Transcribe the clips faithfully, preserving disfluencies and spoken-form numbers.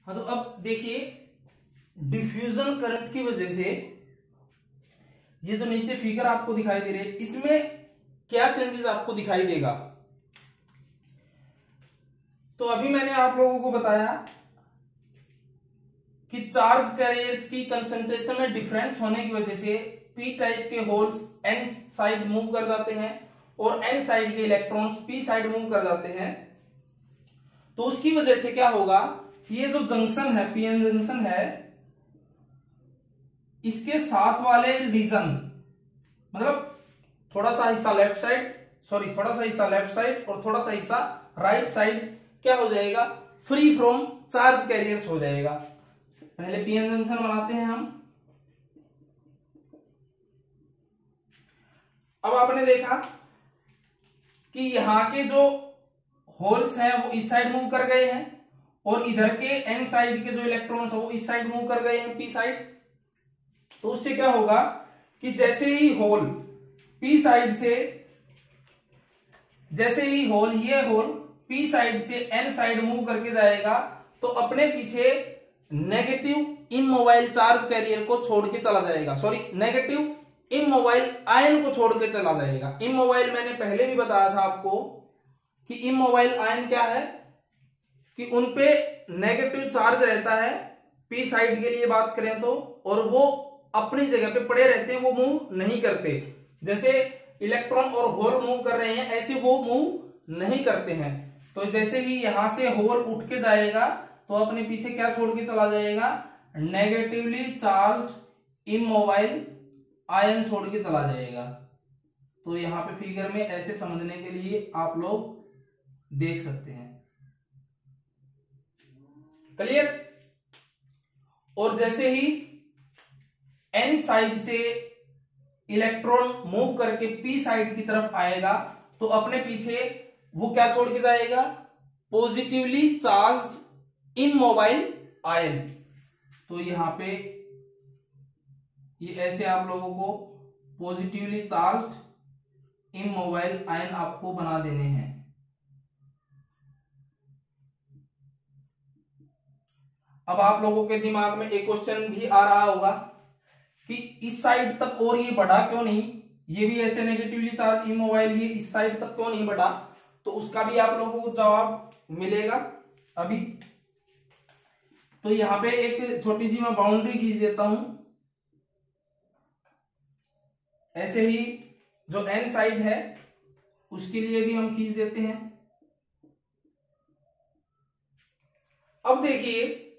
हाँ, तो अब देखिए डिफ्यूजन करंट की वजह से ये जो नीचे फिगर आपको दिखाई दे रही है इसमें क्या चेंजेस आपको दिखाई देगा। तो अभी मैंने आप लोगों को बताया कि चार्ज कैरियर्स की कंसंट्रेशन में डिफरेंस होने की वजह से पी टाइप के होल्स एन साइड मूव कर जाते हैं और एन साइड के इलेक्ट्रॉन्स पी साइड मूव कर जाते हैं। तो उसकी वजह से क्या होगा, ये जो जंक्शन है पीएन जंक्शन है, इसके साथ वाले रीजन मतलब थोड़ा सा हिस्सा लेफ्ट साइड सॉरी थोड़ा सा हिस्सा लेफ्ट साइड और थोड़ा सा हिस्सा राइट साइड क्या हो जाएगा, फ्री फ्रॉम चार्ज कैरियर्स हो जाएगा। पहले पीएन जंक्शन बनाते हैं हम। अब आपने देखा कि यहां के जो होल्स हैं वो इस साइड मूव कर गए हैं और इधर के एन साइड के जो इलेक्ट्रॉन्स है वो इस साइड मूव कर गए हैं पी साइड। तो उससे क्या होगा कि जैसे ही होल पी साइड से जैसे ही होल ये होल पी साइड से एन साइड मूव करके जाएगा तो अपने पीछे नेगेटिव इमोबाइल चार्ज कैरियर को छोड़ के चला जाएगा, सॉरी नेगेटिव इमोबाइल आयन को छोड़ के चला जाएगा। इमोबाइल मैंने पहले भी बताया था आपको कि इमोबाइल आयन क्या है कि उनपे नेगेटिव चार्ज रहता है पी साइड के लिए बात करें तो, और वो अपनी जगह पे पड़े रहते हैं, वो मूव नहीं करते। जैसे इलेक्ट्रॉन और होल मूव कर रहे हैं ऐसे वो मूव नहीं करते हैं। तो जैसे ही यहां से होल उठ के जाएगा तो अपने पीछे क्या छोड़ के चला जाएगा, नेगेटिवली चार्ज्ड इमोबाइल आयन छोड़ के चला जाएगा। तो यहां पे फिगर में ऐसे समझने के लिए आप लोग देख सकते हैं। क्लियर। और जैसे ही एन साइड से इलेक्ट्रॉन मूव करके पी साइड की तरफ आएगा तो अपने पीछे वो क्या छोड़ के जाएगा, पॉजिटिवली चार्ज्ड इमोबाइल आयन। तो यहां पे ये ऐसे आप लोगों को पॉजिटिवली चार्ज्ड इमोबाइल आयन आपको बना देने हैं। अब आप लोगों के दिमाग में एक क्वेश्चन भी आ रहा होगा कि इस साइड तक और ये बढ़ा क्यों नहीं, ये भी ऐसे नेगेटिवली चार्ज इमोबाइल ये इस साइड तक क्यों नहीं बढ़ा। तो उसका भी आप लोगों को जवाब मिलेगा अभी। तो यहां पे एक छोटी सी मैं बाउंड्री खींच देता हूं। ऐसे ही जो एन साइड है उसके लिए भी हम खींच देते हैं। अब देखिए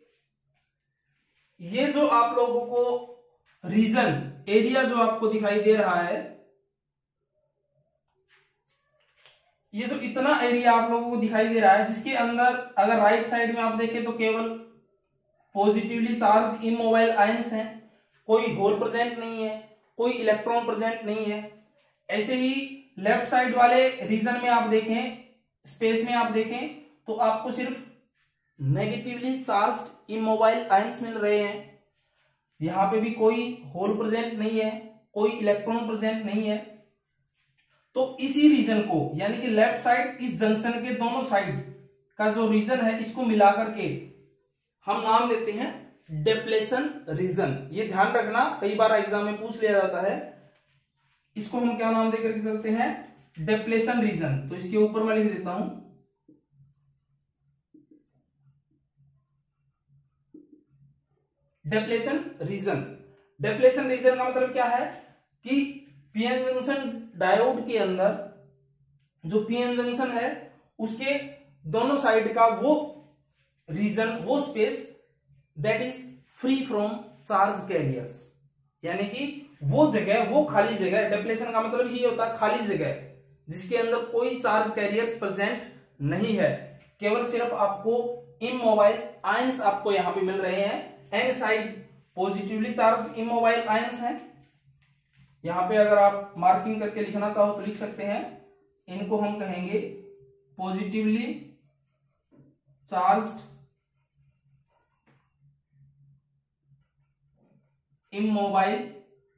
ये जो आप लोगों को रीजन एरिया जो आपको दिखाई दे रहा है, ये जो इतना एरिया आप लोगों को दिखाई दे रहा है जिसके अंदर अगर राइट साइड में आप देखें तो केवल पॉजिटिवली चार्ज्ड इमोबाइल आयंस हैं, कोई होल प्रेजेंट नहीं है, कोई इलेक्ट्रॉन प्रेजेंट नहीं है। ऐसे ही लेफ्ट साइड वाले रीजन में आप देखें, स्पेस में आप देखें तो आपको सिर्फ नेगेटिवली चार्ज्ड इमोबाइल आयंस मिल रहे हैं। यहां पे भी कोई होल प्रेजेंट नहीं है, कोई इलेक्ट्रॉन प्रेजेंट नहीं है। तो इसी रीजन को यानी कि लेफ्ट साइड इस जंक्शन के दोनों साइड का जो रीजन है इसको मिलाकर के हम नाम देते हैं डिप्लेशन रीजन। ये ध्यान रखना, कई बार एग्जाम में पूछ लिया जाता है। इसको हम क्या नाम देकर के चलते हैं, डिप्लेशन रीजन। तो इसके ऊपर मैं लिख देता हूं डिप्लेशन रीजन। डिप्लेशन रीजन का मतलब क्या है कि पीएन जंक्शन डायोड के अंदर जो पीएन जंक्शन है उसके दोनों साइड का वो रीजन, वो space that is free from charge carriers, यानी कि वो जगह, वो खाली जगह। डिप्लेशन का मतलब ये होता है खाली जगह जिसके अंदर कोई चार्ज कैरियर्स प्रेजेंट नहीं है, केवल सिर्फ आपको इमोबाइल आयंस आपको यहां पे मिल रहे हैं। N side positively charged immobile ions हैं। यहां पे अगर आप मार्किंग करके लिखना चाहो तो लिख सकते हैं, इनको हम कहेंगे पॉजिटिवली चार्ज्ड इमोबाइल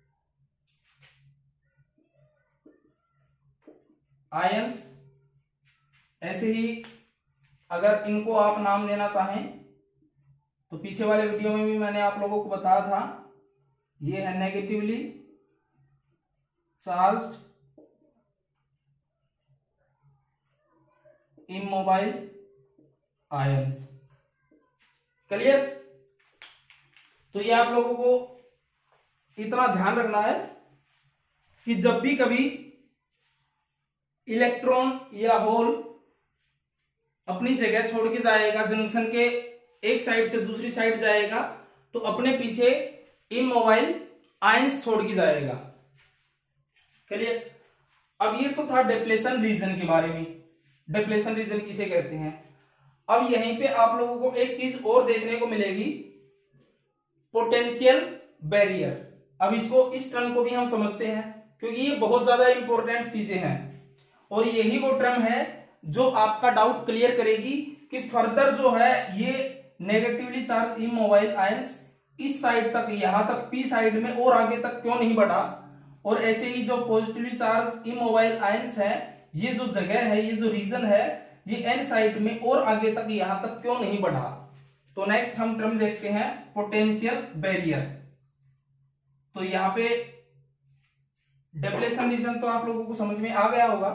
आयंस। ऐसे ही अगर इनको आप नाम देना चाहें तो पीछे वाले वीडियो में भी मैंने आप लोगों को बताया था, ये है negatively charged immobile ions. Clear? तो ये आप लोगों को इतना ध्यान रखना है कि जब भी कभी इलेक्ट्रॉन या होल अपनी जगह छोड़ के जाएगा, जंक्शन के एक साइड से दूसरी साइड जाएगा, तो अपने पीछे इमोबाइल आयंस छोड़ के जाएगा। क्लियर? अब ये तो था डिप्लेशन रीजन के बारे में। डिप्लेशन रीजन किसे कहते हैं? अब यहीं पे आप लोगों को एक चीज और देखने को मिलेगी, पोटेंशियल बैरियर। अब इसको, इस टर्म को भी हम समझते हैं क्योंकि ये बहुत ज्यादा इंपॉर्टेंट चीजें हैं और यही वो टर्म है जो आपका डाउट क्लियर करेगी कि फर्दर जो है ये नेगेटिवली चार्ज इमोबाइल आयंस इस साइड तक, यहां तक पी साइड में और आगे तक क्यों नहीं बढ़ा, और ऐसे ही जो पॉजिटिवली चार्ज इमोबाइल आयंस है, ये जो जगह है, ये जो रीजन है, ये एन साइड में और आगे तक, यहां तक क्यों नहीं बढ़ा। तो नेक्स्ट हम टर्म देखते हैं पोटेंशियल बैरियर। तो यहां पे डिप्लेशन रीजन तो आप लोगों को समझ में आ गया होगा।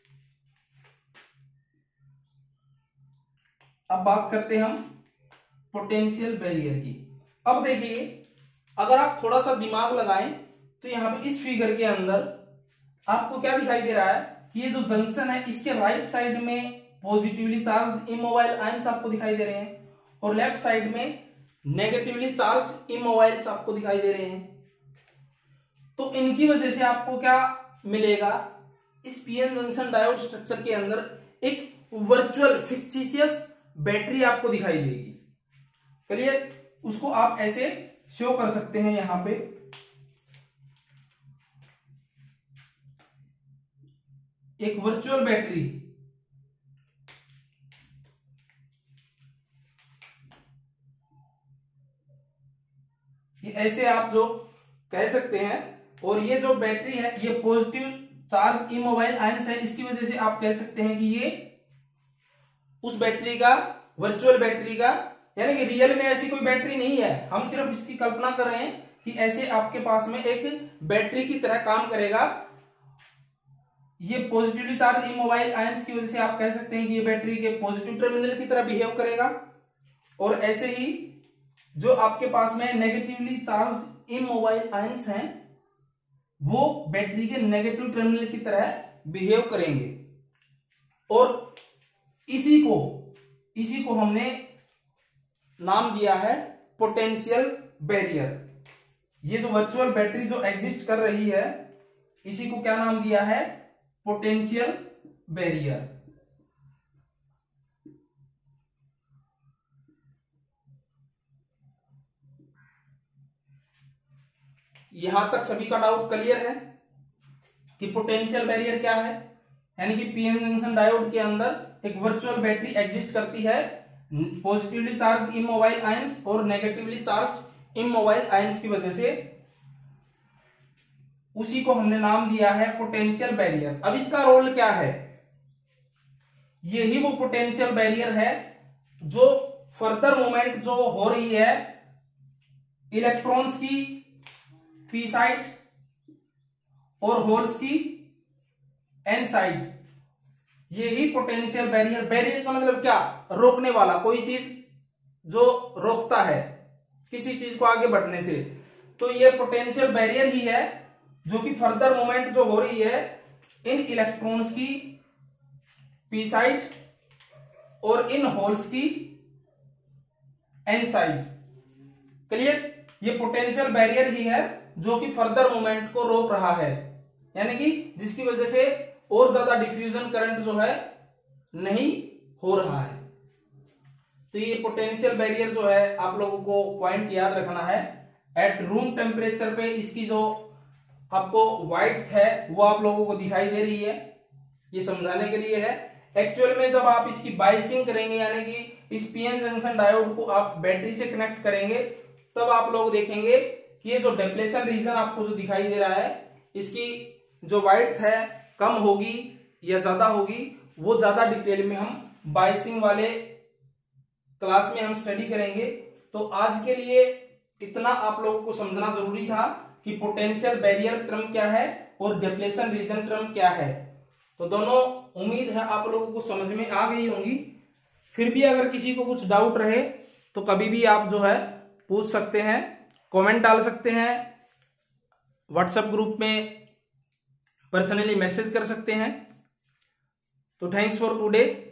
अब बात करते हैं हम पोटेंशियल बैरियर की। अब देखिए, अगर आप थोड़ा सा दिमाग लगाएं तो यहां पे इस फिगर के अंदर आपको क्या दिखाई दे रहा है कि ये जो जंक्शन है, इसके राइट साइड में पॉजिटिवली चार्ज इमोबाइल आयंस आपको दिखाई दे रहे हैं और लेफ्ट साइड में नेगेटिवली चार्ज इमोबाइल्स आपको दिखाई दे रहे हैं। तो इनकी वजह से आपको क्या मिलेगा, इस पीएन जंक्शन डायोड स्ट्रक्चर के अंदर एक वर्चुअल फिक्सिशियस बैटरी आपको दिखाई देगी। क्लियर? उसको आप ऐसे शो कर सकते हैं, यहां पे एक वर्चुअल बैटरी, ये ऐसे आप जो कह सकते हैं। और ये जो बैटरी है, ये पॉजिटिव चार्ज इमोबाइल आयंस है, इसकी वजह से आप कह सकते हैं कि ये उस बैटरी का, वर्चुअल बैटरी का, यानी कि रियल में ऐसी कोई बैटरी नहीं है, हम सिर्फ इसकी कल्पना कर रहे हैं कि ऐसे आपके पास में एक बैटरी की तरह काम करेगा। ये पॉजिटिवली चार्ज इमोबाइल आयंस की वजह से आप कह सकते हैं कि ये बैटरी के पॉजिटिव टर्मिनल की तरह बिहेव करेगा, और ऐसे ही जो आपके पास में नेगेटिवली चार्ज इमोबाइल आयंस हैं, वो बैटरी के नेगेटिव टर्मिनल की तरह बिहेव करेंगे। और इसी को इसी को हमने नाम दिया है पोटेंशियल बैरियर। ये जो वर्चुअल बैटरी जो एग्जिस्ट कर रही है, इसी को क्या नाम दिया है? Potential barrier. यहां तक सभी का डाउट क्लियर है कि पोटेंशियल बैरियर क्या है? यानी कि पीएन जंक्शन डायोड के अंदर एक वर्चुअल बैटरी एग्जिस्ट करती है, पॉजिटिवली चार्ज इमोबाइल आयंस और नेगेटिवली चार्ज इमोबाइल आयंस की वजह से। उसी को हमने नाम दिया है पोटेंशियल बैरियर। अब इसका रोल क्या है? यही वो पोटेंशियल बैरियर है जो फर्दर मूवमेंट जो हो रही है इलेक्ट्रॉन्स की पी साइड और होल्स की एन साइड, यही पोटेंशियल बैरियर। बैरियर का मतलब क्या? रोकने वाला, कोई चीज जो रोकता है किसी चीज को आगे बढ़ने से। तो ये पोटेंशियल बैरियर ही है जो कि फर्दर मूवमेंट जो हो रही है इन इलेक्ट्रॉन्स की पी साइड और इन होल्स की एन साइड। क्लियर? ये पोटेंशियल बैरियर ही है जो कि फर्दर मूवमेंट को रोक रहा है, यानी कि जिसकी वजह से और ज्यादा डिफ्यूजन करंट जो है नहीं हो रहा है। तो ये पोटेंशियल बैरियर जो है आप लोगों को पॉइंट याद रखना है। एट रूम टेम्परेचर पे इसकी जो आपको वाइट है वो आप लोगों को दिखाई दे रही है, ये समझाने के लिए है। एक्चुअल में जब आप इसकी बाइसिंग करेंगे, यानी कि इस पीएन जंक्शन डायोड को आप बैटरी से कनेक्ट करेंगे, तब आप लोग देखेंगे कि ये जो डिप्लेशन रीजन आपको जो दिखाई दे रहा है, इसकी जो वाइट है कम होगी या ज्यादा होगी, वो ज्यादा डिटेल में हम बाइसिंग वाले क्लास में हम स्टडी करेंगे। तो आज के लिए इतना आप लोगों को समझना जरूरी था कि पोटेंशियल बैरियर टर्म क्या है और डिप्लेशन रीजन टर्म क्या है। तो दोनों उम्मीद है आप लोगों को समझ में आ गई होंगी। फिर भी अगर किसी को कुछ डाउट रहे तो कभी भी आप जो है पूछ सकते हैं, कमेंट डाल सकते हैं, व्हाट्सएप ग्रुप में पर्सनली मैसेज कर सकते हैं। तो थैंक्स फॉर टुडे।